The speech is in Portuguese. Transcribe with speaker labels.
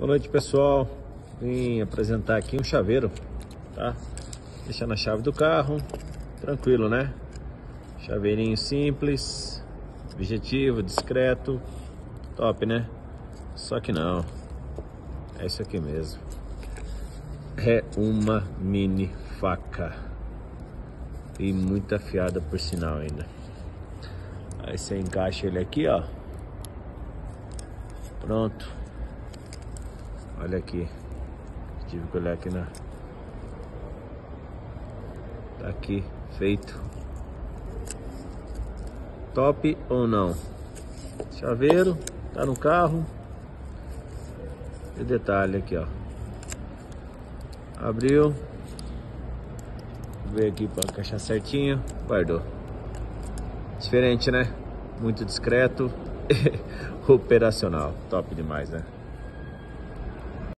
Speaker 1: Boa noite, pessoal. Vim apresentar aqui um chaveiro, tá? Deixando a chave do carro, tranquilo, né? Chaveirinho simples, objetivo, discreto, top, né? Só que não, é isso aqui mesmo. É uma mini faca e muito afiada por sinal ainda. Aí você encaixa ele aqui, ó. Pronto. Olha aqui. Tive que olhar aqui na... Tá aqui, feito. Top ou não? Chaveiro, tá no carro. E detalhe aqui, ó. Abriu. Veio aqui para encaixar certinho. Guardou. Diferente, né? Muito discreto. Operacional. Top demais, né?